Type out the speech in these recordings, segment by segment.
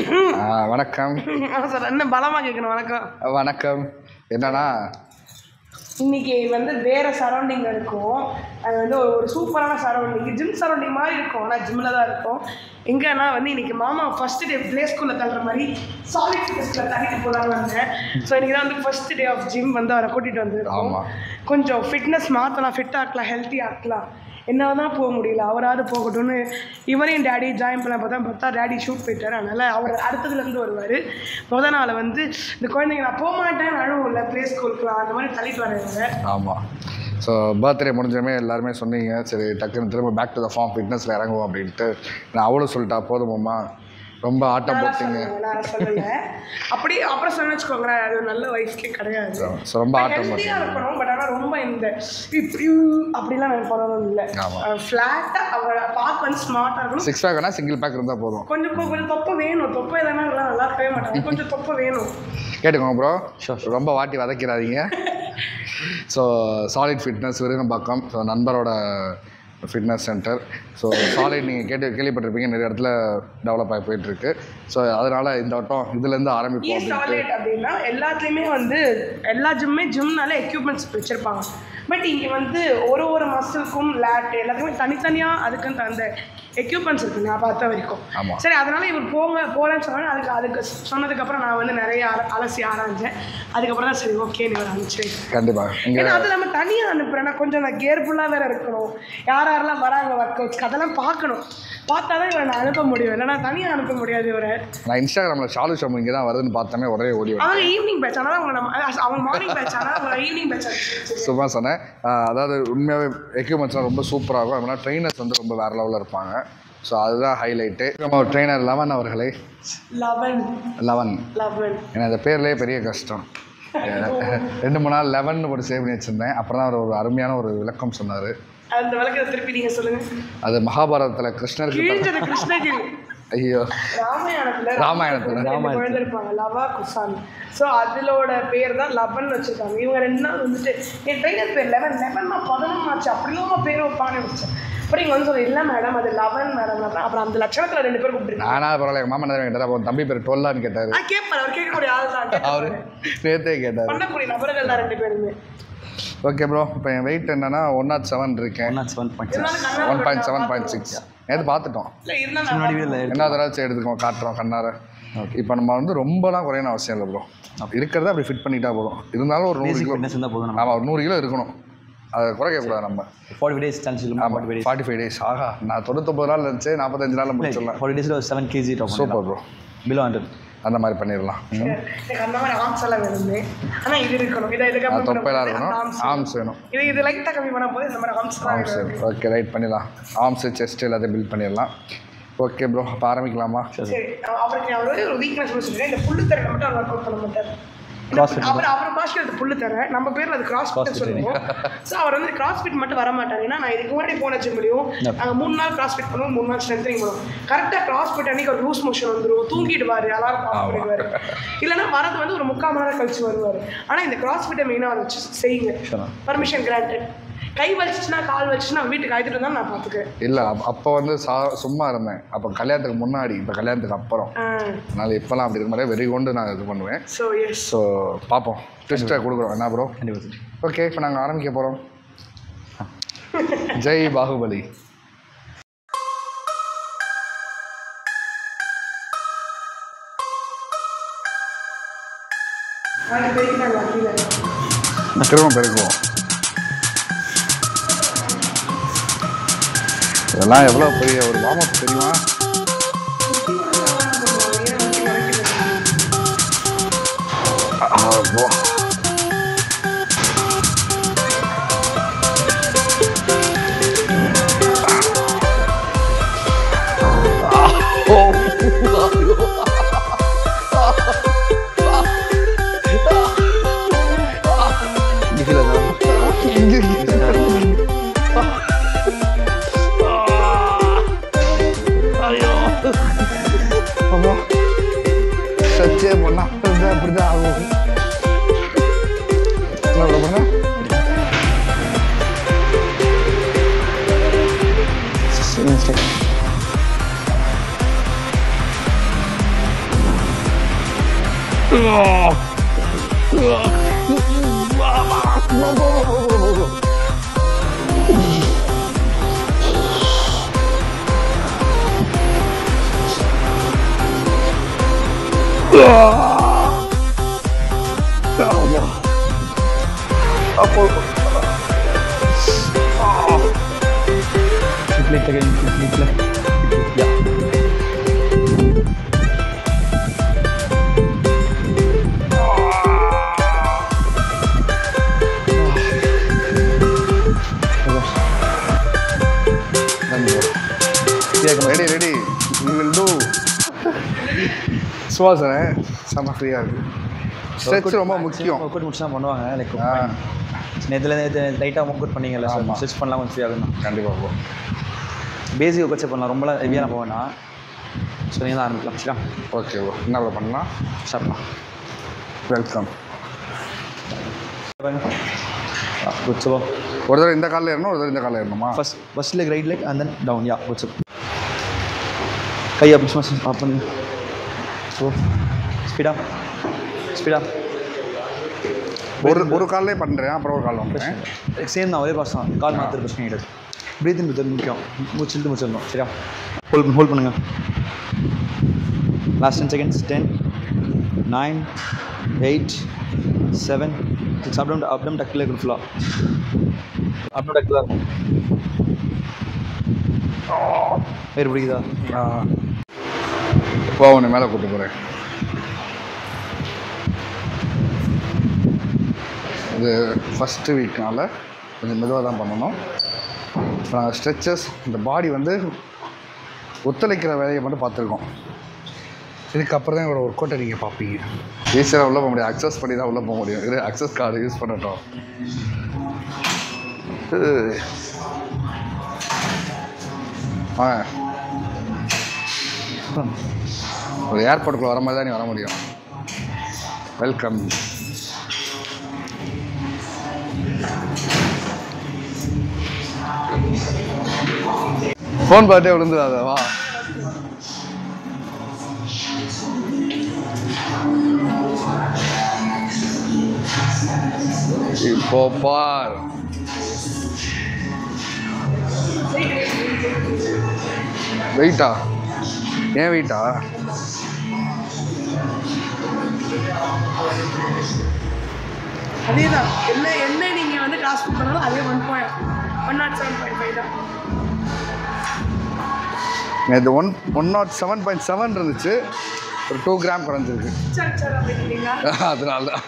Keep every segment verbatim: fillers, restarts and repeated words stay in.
வணக்கம். என்ன பலமாக கேட்கணும். வணக்கம் வணக்கம். என்னன்னா இன்னைக்கு வந்து வேறு சரௌண்டிங் இருக்கும். அது வந்து ஒரு சூப்பரான சரௌண்டிங், ஜிம் சரௌண்டிங் மாதிரி இருக்கும். ஆனால் ஜிம்மில் தான் இருக்கும். எங்கன்னா வந்து இன்னைக்கு மாமா ஃபஸ்ட்டு டே ப்ளே ஸ்கூலில் தள்ளுற மாதிரி சாலிட் ஃபிட்னஸில் தள்ளிட்டு போகலான்னு வந்தேன். ஸோ இன்றைக்கி தான் வந்து ஃபஸ்ட் டே ஆஃப் ஜிம் வந்து அவரை கூட்டிகிட்டு வந்துருக்கோம். கொஞ்சம் ஃபிட்னஸ் மாற்றலாம், ஃபிட் ஆக்கலாம், ஹெல்த்தி ஆக்கலாம். என்ன தான் போக முடியல, அவராது போகட்டும்னு இவரையும் டேடி ஜாயின் பண்ண பார்த்தா பார்த்தா டேடி ஷூட் போயிட்டார். அதனால் அவர் அடுத்ததுலேருந்து வருவார். முத நாள் வந்து இந்த குழந்தைங்க நான் போக மாட்டேன்னு அழுவும் இல்லை ப்ளே ஸ்கூலுக்குலாம், அந்த மாதிரி தள்ளிட்டு வர்றாங்க. ஆமாம். ஸோ பர்த்டே முடிஞ்சமே எல்லாருமே சொன்னீங்க, சரி டக்குன்னு திரும்ப பேக் டு த ஃபார்ம் ஃபிட்னஸில் இறங்குவோம் அப்படின்ட்டு. நான் அவ்வளோ சொல்லிட்டா போதுமாம்மா, ரொம்ப ஆட்டம் போட்டிங்க. அப்படி அப்புறம் சொன்ன வச்சுக்கோங்களேன், அது நல்ல வயசுக்கே கிடையாது. ஸோ ரொம்ப ஆட்டம் போட்டிங்க இருக்கணும். பட் ஆனால் ரொம்ப இந்த அப்படிலாம் நான் பண்ணணும் இல்லை. ஃப்ளாட்டாக அவரை பார்க்க வந்து ஸ்மார்ட்டாக இருக்கணும். சிக்ஸ் பேக் வேணா சிங்கிள் பேக் இருந்தால் போதும். கொஞ்சம் கொஞ்சம் தொப்பை வேணும். தொப்பை எதனா நல்லா இருக்கவே மாட்டாங்க. கொஞ்சம் தொப்பை வேணும். கேட்டுக்கோங்க ப்ரோ, ரொம்ப வாட்டி வதக்கிறாதீங்க. So solid fitness Virugambakkam, so நண்பரோட ஃபிட்னஸ் சென்டர். ஸோ சாலிட் நீங்கள் கேட்டு கேள்விப்பட்டிருப்பீங்க, நிறைய இடத்துல டெவலப் ஆகி போயிட்டுருக்கு. ஸோ அதனால் இந்த வட்டம் இதுலேருந்து ஆரம்பிப்போம். சாலிட் அப்படின்னா எல்லாத்துலேயுமே வந்து எல்லா ஜிம்மே ஜிம்னால எக்யூப்மெண்ட்ஸ் வச்சுருப்பாங்க. பட் இங்கே வந்து ஒரு ஒரு மசிலுக்கும் லேட் எல்லாத்துக்குமே தனித்தனியாக அதுக்குன்னு அந்த எக்யூப்மெண்ட்ஸ் இருக்குது நான் பார்த்த வரைக்கும். சரி, அதனால் இவர் போங்க போகலன்னு சொன்னாலும் அதுக்கு அதுக்கு சொன்னதுக்கப்புறம் நான் வந்து நிறைய அலசி ஆராய்ஞ்சேன். அதுக்கப்புறம் தான் சரி ஓகே நீ ஒரு அனுப்பிச்சு. கண்டிப்பாக. ஏன்னா அது நம்ம தனியாக அனுப்புகிறேன்னா கொஞ்சம் நான் கேர்ஃபுல்லாக வேறு இருக்கணும். யார் யாரெல்லாம் வராங்க ஒர்க் அவுட்ஸ்க்கு அதெல்லாம் பார்க்கணும். பார்த்தா தான் இவரை நான் அனுப்ப முடியும். இல்லைனா தனியாக அனுப்ப முடியாது இவரை. நான் இன்ஸ்டாகிராமில் ஷாலு ஷோ இங்கே தான் வருதுன்னு பார்த்தோமே ஒரே ஓடி அவங்க ஈவினிங் பேட்ச். ஆனால் அவங்க நம்ம அவங்க மார்னிங் பேட்ச். ஆனால் அவங்க ஈவினிங் பேட்ச். சும்மா சொன்னேன். அதாவது உண்மையாகவே எக்யூப்மெண்ட்ஸ்லாம் ரொம்ப சூப்பராக இருக்கும். அதனால் ட்ரெயினர்ஸ் வந்து ரொம்ப வேறு லெவலில் இருப்பாங்க. ஸோ அதுதான் ஹைலைட்டு. நம்ம ஒரு ட்ரெயினர் லெவன் அவர்களே. லெவன் லெவன் லெவன் ஏன்னா அந்த பேர்லேயே பெரிய கஷ்டம். ரெண்டு மூணு நாள் லெவன் ஒரு சேவ் பண்ணி வச்சுருந்தேன். அப்புறம் தான் அவர் ஒரு அருமையான ஒரு விளக்கம் சொன்னார். அந்த விளக்கத்தை திருப்பி நீங்கள் சொல்லுங்கள். அது மகாபாரதத்தில் கிருஷ்ணருக்கு கிருஷ்ணகிரி ஐயோ ராமாயணத்துல ராமாயணத்துல குழந்தை இருப்பாங்க லவா குசான். ஸோ அதிலோட பேர் தான் லெவன் வச்சுருக்காங்க. இவங்க ரெண்டு நாள் வந்துட்டு என் ட்ரெயினர் பேர் லெவன் லெவன் நான் பதினொன்று ஆச்சு அப்படிலாம் பேர் வைப்பானே வச்சேன். அப்புறம் இங்கே வந்து சொல்ல இல்லை மேடம் அது லெவன் மேடம். அப்புறம் அந்த லட்சணத்தில் ரெண்டு பேர் கூப்பிட்டுருக்காங்க. நானா பரவாயில்ல, எங்கள் மாமா என்ன கேட்டார், அப்போ தம்பி பேர் டுவெல்லான்னு கேட்டார். கேட்பார், அவர் கேட்கக்கூடிய ஆள் தான். அவர் நேற்றே கேட்டார். பண்ணக்கூடிய நபர்கள் தான் ரெண்டு பேருமே. ஓகே ப்ரோ, இப்போ என் வெயிட் என்னன்னா ஒன் நாட் செவன் இருக்கேன். One nought seven point six one point seven point six நேற்று பார்த்துட்டோம். என்ன தடவை எடுத்துக்கோம் காட்டுறோம் கண்ணார. இப்போ நம்ம வந்து ரொம்பலாம் குறையணும் அவசியம் இல்லை ப்ரோ. இருக்கிறத அப்படி ஃபிட் பண்ணிட்டா போதும். இருந்தாலும் ஒரு நூறு கிலோ போதும். ஆமாம், ஒரு நூறு கிலோ இருக்கணும். அதை குறைக்கக்கூடாது நம்ம. ஃபார்ட்டி டேஸ் சான்ஸ் ஆமாம், ஃபார்ட்டி ஃபைவ் டேஸ் ஆகா நான் தொண்ணூத்தொம்பது நாள் இருந்துச்சு, நாற்பத்தஞ்சு நாளில் முடிச்சிடலாம். ஃபார்ட்டி டேஸில் seven KG super bro. Below hundred அந்த மாதிரி பண்ணிடலாம். அந்த மாதிரி ஆர்ம்ஸ் எல்லாம் வேணுமே. ஆனால் இது இருக்கணும். இதை இதுக்கு தொப்பையெல்லாம் இருக்கணும். ஆர்ம்ஸ் வேணும். இது இது லைட்டாக கம்மி பண்ண போது இந்த மாதிரி ஆர்ம்ஸ் ஆர்ம்ஸ் வேணும். ஓகே ரைட் பண்ணிடலாம். ஆர்ம்ஸு செஸ்ட் எல்லாத்தையும் பில்ட் பண்ணிடலாம். ஓகே ப்ரோ, அப்போ ஆரம்பிக்கலாமா? சரி. அவருக்கு அவரு ஒரு வீக்னஸ் சொல்லியிருக்கேன், இந்த புல்லு தரக்க மட்டும் அவர் ஒர்க் அவுட் பண்ண மாட்டார். அவர் அவர் பாஷையில் அது புல்லு தர நம்ம பேரில் அது கிராஸ் ஃபிட் சொல்லுவோம். ஸோ அவர் வந்து கிராஸ் ஃபிட் மட்டும் வர மாட்டார். ஏன்னா நான் இதுக்கு முன்னாடி போன வச்சு முடியும். நாங்கள் மூணு நாள் கிராஸ் ஃபிட் பண்ணுவோம், மூணு நாள் ஸ்ட்ரென்த்னிங் பண்ணுவோம். கரெக்டாக கிராஸ் ஃபிட் அன்றைக்கி ஒரு லூஸ் மோஷன் வந்துடும், தூங்கிடுவார், அலாரம் பாஸ் பண்ணிடுவார். இல்லைனா வரது வந்து ஒரு முக்கால் மணி நேரம் கழிச்சு வருவார். ஆனால் இந்த கிராஸ் ஃபிட்டை மெயினாக வச்சு செய்யுங்க. Permission granted. கை வலிச்சுன்னா கால் வச்சுன்னா வீட்டுக்கு ஆகிட்டு இருந்தாலும் நான் பார்த்துக்கேன். இல்லை அப்போ வந்து சா சும்மா இருந்தேன். அப்போ கல்யாணத்துக்கு முன்னாடி, இப்போ கல்யாணத்துக்கு அப்புறம். அதனால் இப்போலாம் அப்படி இருக்க மாதிரி வெறி கொண்டு நான் இது பண்ணுவேன். ஸோ எஸ் ஸோ பார்ப்போம், டெஸ்ட்டை கொடுக்குறோம். என்ன ப்ரோ? ஓகே, இப்போ நாங்கள் ஆரம்பிக்க போகிறோம். ஜெய் பாகுபலி. திரும்ப பெருக்குவோம். இதெல்லாம் எவ்வளோ பெரிய ஒரு வார்ம் அப் தெரியுமா? சச்சே பண்ணா அப்படிதான் ஆகும். என்ன பண்ண Repeat again. Repeat. Yeah. Ready ready we will do சுவாசனை செம்ம ஃப்ரீயாக இருக்குது. ஸ்ட்ரெச் ரொம்ப முக்கியம். ஒர்க் அவுட் முடிச்சு தான் பண்ணுவாங்க. லைக் நேற்றுல நேற்று லைட்டாக ஒர்க் அவுட் பண்ணீங்கல்ல சார், ஸ்ட்ரெச் பண்ணலாம் கொஞ்சம் ஃப்ரீ ஆகணும். கண்டிப்பாக போ. பேசிக் ஒர்க் அவுட் பண்ணலாம், ரொம்ப ஹெவியாக போவேன்னா. ஸோ நீங்கள் தான் ஆரம்பிக்கலாம். சரியா? ஓகே ஓ என்ன பண்ணலாம்? ஸ்டார்ட்லாம். வெல்கம். Good so. ஒரு தடவை இந்த காலில் ஏறணும், ஒரு தடவை இந்த காலில் ஏறணுமா? First first leg right leg and then down. Ya good so. கை அப்படி சும்மா ஆப் பண்ணு. ஸோ ஸ்பீடா ஸ்பீடா ஒரு ஒரு காலிலே பண்ணுறேன், அப்புறம் ஒரு கால் வந்துடுறேன். சேம் தான், ஒரே பாஸ் தான். கால் மாத்திர பிரச்சனை கிடையாது. ப்ரீத் இன் ப்ரீத் முக்கியம். மூச்சு இழுத்து முடிச்சிடணும். சரியா? ஹோல்ட் ஹோல்ட் பண்ணுங்க. Last ten seconds. Ten nine eight seven six. அப்டம் அப்டம் டக்கில் இருக்கும் ஃபுல்லாக. அப்டம் டக்கில் இருக்கும். வேறு பிடிக்குதா? இப்போ உன்னை மேலே கூப்பிட்டு போகிறேன். இது ஃபஸ்ட்டு வீக்னால கொஞ்சம் மெதுவாக தான் பண்ணணும். இப்போ நாங்கள் ஸ்ட்ரெச்சஸ், இந்த பாடி வந்து ஒத்துழைக்கிற வேலையை மட்டும் பார்த்துருக்கோம். இதுக்கப்புறம் தான் என்னோடய ஒர்க் அவுட்டை நீங்கள் பார்ப்பீங்க. ஈஸியாக உள்ளே போக முடியும், அக்சஸ் பண்ணி தான் உள்ளே போக முடியும். இது அக்சஸ் கார்டு யூஸ் பண்ணட்டும். ஆ ஒரு ஏர்போர்ட்டுக்குள்ளே வர மாதிரி தான் நீ வர முடியும். வெல்கம். ஃபோன் பாட்டே விழுந்துடாத வா. இப்போ பார். வெயிட்டா? ஏன் வெயிட்டா? அதே தான். என்ன என்ன நீங்கள் வந்து கிளாஸ் பண்ணாலும் அதே one point one nought seven point five தான். இது one one nought seven point seven இருந்துச்சு, ஒரு டூ கிராம் குறைஞ்சிருக்கு. சரி சரி அப்படிங்களா? அதனால தான்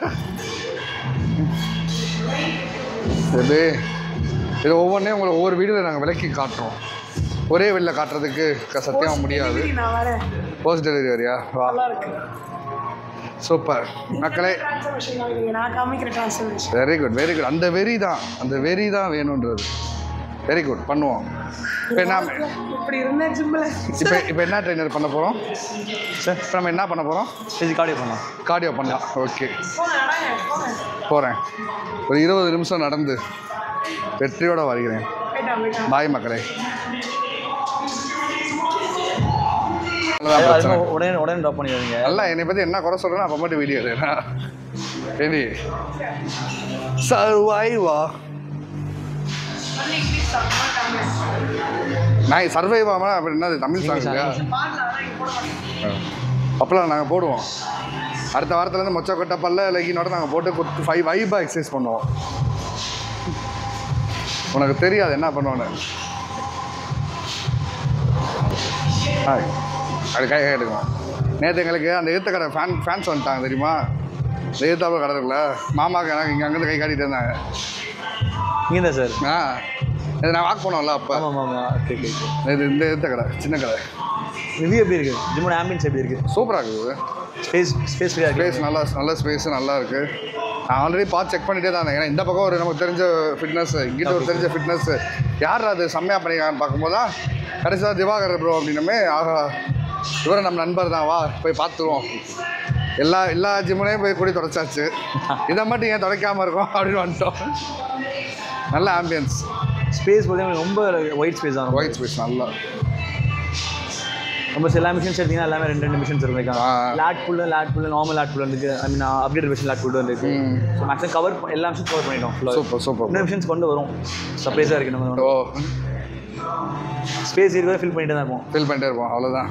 இது இது ஒவ்வொன்றையும் உங்களை ஒவ்வொரு வீடியோவில் நாங்கள் விலக்கி காட்டுறோம். ஒரே வெளியில் காட்டுறதுக்கு சத்தியமாக முடியாது. நான் வரேன். போஸ்ட் டெலிவரி வரியா? வா. சூப்பர் மக்களே. நான் காமிக்கிற transformation. Very good very good. அந்த வெறி தான், அந்த வெறி தான் வேணுன்றது. வெரி குட், பண்ணுவோம். இப்போ என்ன இப்படி இருந்தேன் ஜிம்மில். இப்போ இப்போ என்ன ட்ரெயினர் பண்ண போகிறோம் சார்? இப்போ நம்ம என்ன பண்ண போகிறோம்? ஃபிசிக் கார்டியோ பண்ணலாம். கார்டியோ பண்ணலாம். ஓகே போகிறேன். ஒரு இருபது நிமிஷம் நடந்து வெற்றியோடு வருகிறேன். பாய் மக்களே. உடனே உடனே ட்ராப் பண்ணிடுவீங்க. நல்லா என்னை பற்றி என்ன குறை சொல்கிறேன்னா அப்போ மட்டும் வீடியோ எடுனா ரெடி சர்வைவா. நான் சர்வைவாமா அப்படின்னா அது தமிழ் சாங் இல்லையா? அப்போலாம் நாங்கள் போடுவோம். அடுத்த வாரத்துலேருந்து மொச்ச கொட்டை பல்ல லெகினோட நாங்கள் போட்டு கொடுத்து ஃபைவ் வைபாக எக்ஸசைஸ் பண்ணுவோம். உனக்கு தெரியாது என்ன பண்ணுவோன்னு. ஹாய் அப்படி கை கை எடுக்கும். நேற்று எங்களுக்கு அந்த எதிர்த்த கடை ஃபேன் ஃபேன்ஸ் வந்துட்டாங்க தெரியுமா? இந்த எதிர்த்தாப்புல கடை இருக்குல்ல, மாமாவுக்கு எனக்கு இங்கே அங்கேருந்து கை காட்டிகிட்டு இருந்தாங்க. இங்கே தான் சார். ஆ இது நான் வாக் போனோம்ல அப்போ. ஆமாம் ஆமாம். Okay okay. இது இந்த எதிர்த்த கடை சின்ன கடை. ரிவ்யூ எப்படி இருக்குது? ஜிம்மோட ஆம்பியன்ஸ் எப்படி இருக்குது? சூப்பராக இருக்குது. ஸ்பேஸ் ஸ்பேஸ் ஃப்ரீயாக ஸ்பேஸ் நல்லா நல்ல ஸ்பேஸு நல்லா இருக்குது. நான் ஆல்ரெடி பார்த்து செக் பண்ணிகிட்டே தான் இருந்தேன். ஏன்னா இந்த பக்கம் ஒரு நமக்கு தெரிஞ்ச ஃபிட்னஸ், இங்கிட்ட ஒரு தெரிஞ்ச ஃபிட்னஸ், யார் அது செம்மையாக பண்ணிக்கான்னு பார்க்கும்போது தான் கடைசியாக திவாகர் ப்ரோ அப்படின்னமே, ஆகா இவரை நம்ம நண்பர் தான், வா போய் பார்த்துருவோம். எல்லா எல்லா ஜிம்முலையும் போய் கூடி தொடச்சாச்சு, இதை மட்டும் ஏன் துடைக்காமல் இருக்கோம் அப்படின்னு வந்துட்டோம். நல்ல ஆம்பியன்ஸ். ஸ்பேஸ் பார்த்தீங்கன்னா ரொம்ப ஒயிட் ஸ்பேஸ் தான். ஒயிட் ஸ்பேஸ் நல்லா நம்ம எல்லா மிஷின்ஸ் எடுத்தீங்கன்னா எல்லாமே ரெண்டு ரெண்டு மிஷின்ஸ் இருக்கும். லேட் புல்லு லேட் புல்லு நார்மல் லேட் புல் இருக்குது. I mean update machine lat pull இருக்குது. ஸோ மேக்ஸிமம் கவர் எல்லா மிஷின்ஸ் கவர் பண்ணிட்டோம். Super super. இன்னும் மிஷின்ஸ் கொண்டு வரும். சர்ப்ரைஸாக இருக்குது. நம்ம ஓ ஸ்பேஸ் இருக்கிறத ஃபில் பண்ணிட்டு தான் இருப்போம். ஃபில் பண்ணிட்டே இருப்போம், அவ்வளோதான்.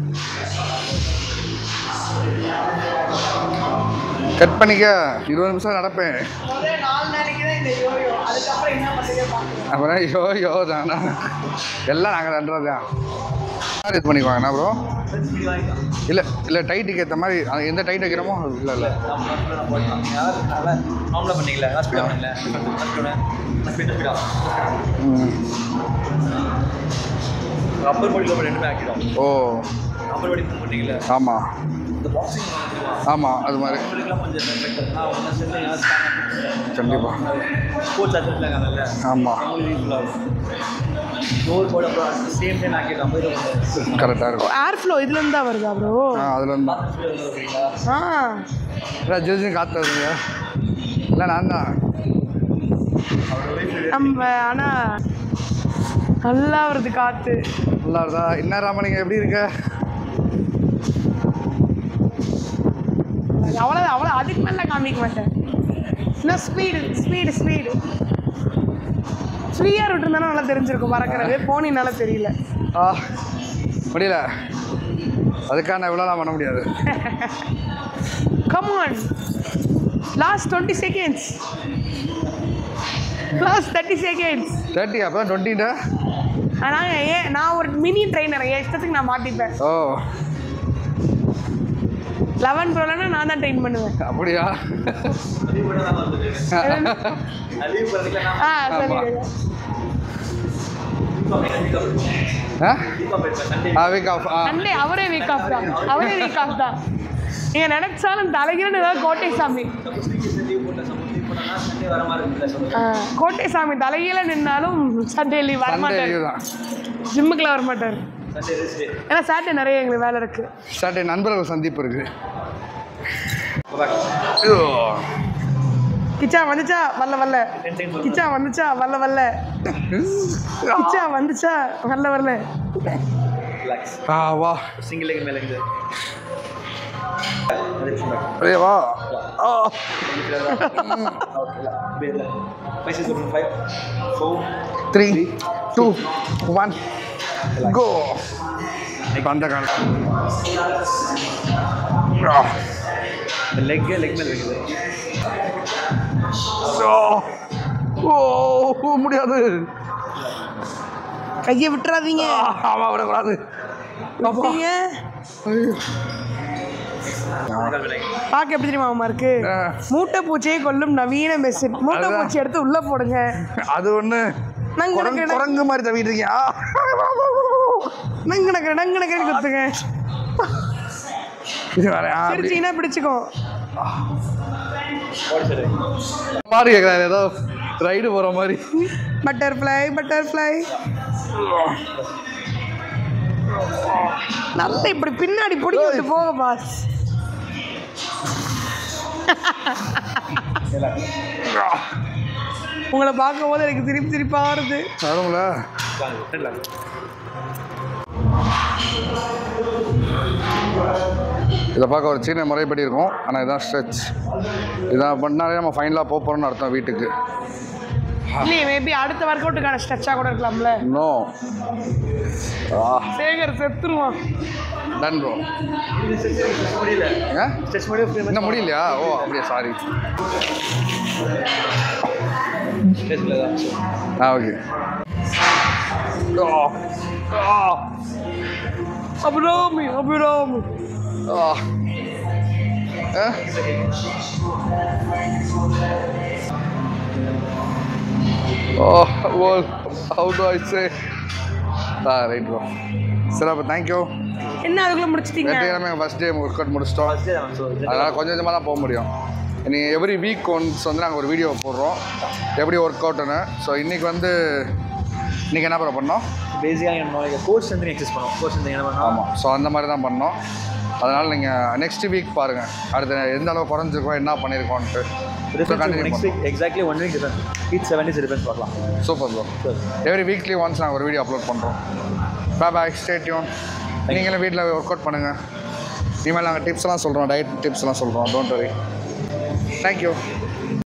கட் பண்ணிக்க. இருபது நிமிஷம் நடப்பேன். அப்புறம் யோ யோ தானா எல்லாம் நாங்கள் தண்டுறது தான். இது பண்ணிக்குவாங்கண்ணா ப்ரோ. இல்லை இல்லை டைட்டுக்கு ஏற்ற மாதிரி அது எந்த டைட் வைக்கிறோமோ இல்லை இல்லை நார்மலாக பண்ணிக்கல. அப்பர் பாடி ரெண்டுமே ஆக்கிடும். ஓ அப்பர் பாடி பண்ணிக்கல. ஆமாம் ஆமாம் அது மாதிரி கண்டிப்பாக ஸ்போர்ட்ஸ் அத்லெட்ல இருக்காங்கல்ல. ஆமாம் டோர் போட சேம் டைம் ஆக்கிடும். கரெக்டாக இருக்கும். ஏர் ஃப்ளோ இதுலேருந்து தான் வருதா ப்ரோ? ஆ அதுலேருந்து தான். ஆ இல்லை ஜில்ஜி காற்று வருதுங்க. இல்லை நான் தான் நம்ம ஆனால் நல்லா வருது காற்று. நல்லா இருந்தா என்ன ராம நீங்கள் எப்படி இருக்க? அவ்வளோ அவ்வளோ அதுக்கு மேலே காமிக்க மாட்டேன். இன்னும் ஸ்பீடு ஸ்பீடு ஸ்பீடு ஃப்ரீயாக விட்டுருந்தாலும் நல்லா தெரிஞ்சிருக்கும் பறக்கிறது. போனினால தெரியல. ஆ முடியல. அதுக்கான இவ்வளோலாம் பண்ண முடியாது. Come on last twenty seconds last thirty seconds thirty அப்போ டுவெண்ட்டிட்ட. ஆனால் ஏன் நான் ஒரு மினி ட்ரெயினர் என் இஷ்டத்துக்கு நான் மாட்டிப்பேன். ஓ லெவன் ப்ரோலனா நான் தான் ட்ரெயின் பண்ணுவேன். அப்படியா? ஆ சரி. ஆ வீக் ஆஃப். சண்டே அவரே வீக் ஆஃப் தான். அவரே வீக் ஆஃப் தான். நீங்கள் நினைச்சாலும் தலைகிறன்னு ஏதாவது கோட்டை சாமி கோட்டை சாமி தலைகீழ நின்னாலும் சண்டே லீவ் வர மாட்டார். ஜிம்முக்குலாம் வர மாட்டார். ஏன்னா சாட்டர்டே நிறைய எங்களுக்கு வேலை இருக்குது. சாட்டர்டே நண்பர்கள் சந்திப்பு இருக்குது. கிச்சா வந்துச்சா வல்ல வல்ல கிச்சா வந்துச்சா வல்ல வல்ல கிச்சா வந்துச்சா வல்ல வரல. ஆ வா சிங்கிள் லெக் மேலே இருக்குது. அரே வா. ஆ த்ரீ டூ ஒன் கோ. இப்போ அந்த காலம் லெக் லெக் மேலே இருக்குது. ஓ முடியாது. கையை விட்டுறாதீங்க. ஆமாம் விடக்கூடாது. பார்க்க எப்படி தெரியுமா அம்மா இருக்கு? மூட்டை பூச்சியை கொல்லும் நவீன மெஷின். மூட்டை பூச்சி எடுத்து உள்ள போடுங்க. அது ஒன்று குரங்கு மாதிரி தவிட்டு இருக்கீங்க. நங்கு நக்கற நங்கு நக்கறன்னு குத்துங்க. இது வேற சிரிச்சிங்கன்னா பிடிச்சிக்கோ. பாரு கேட்குறாரு ஏதோ ரைடு போகிற மாதிரி. பட்டர்ஃப்ளை பட்டர்ஃப்ளை நல்லா இப்படி பின்னாடி பிடிக்க விட்டு போக பாஸ். உங்களை பார்க்கும் போது எனக்கு திருப்பி திருப்பி ஆறுது. வரும்ல. இதை பார்க்க ஒரு சின்ன முறைப்படி இருக்கும். ஆனால் இதுதான் ஸ்ட்ரெச். இதான் பண்ணாலே நம்ம ஃபைனலாக போக போகிறோம்னு அர்த்தம் வீட்டுக்கு. இல்லையே மேபி அடுத்த ஒர்க் அவுட்டுக்கான ஸ்ட்ரெச்சாக கூட இருக்கலாம்ல. நோ சேகர் செத்துருவான். Done bro. இன்னும் முடியலையா? ஓ அப்படியா, சாரி. ஆ okay. Abirami Abirami Oh, well, how do I say? Ah, right, bro. சரி, அப்போ தேங்க்யூ. என்ன அதுக்குள்ளே முடிச்சிட்டீங்க? வெற்றிகரமே ஃபஸ்ட் டே ஒர்க் அவுட் முடிச்சிட்டோம். அதனால் கொஞ்சம் கொஞ்சமாக தான் போக முடியும். இனி எவ்ரி வீக் ஒன்ஸ் வந்து நாங்கள் ஒரு வீடியோ போடுறோம் எப்படி ஒர்க் அவுட்டுன்னு. ஸோ இன்றைக்கி வந்து இன்றைக்கி என்ன பண்ணோம்? பேசிக்காக என்ன கோர்ஸ் வந்து எக்ஸஸ் பண்ணோம். கோர்ஸ் வந்து என்ன பண்ணோம்? ஆமாம், ஸோ அந்த மாதிரி தான் பண்ணோம். அதனால் நீங்கள் நெக்ஸ்ட் வீக் பாருங்கள் அடுத்த எந்த அளவு குறைஞ்சிருக்கோம், என்ன பண்ணியிருக்கோன்ட்டு. Next week exactly one week difference. Week seven days difference பார்க்கலாம். Super bro. Every weekly once நாங்கள் ஒரு வீடியோ அப்லோட் பண்ணுறோம். Bye bye, stay tune. நீங்களும் வீட்டில் ஒர்க் அவுட் பண்ணுங்கள். இனிமேல் நாங்கள் டிப்ஸ்லாம் சொல்கிறோம், டயட் டிப்ஸ்லாம் சொல்கிறோம். Don't worry. தேங்க்யூ.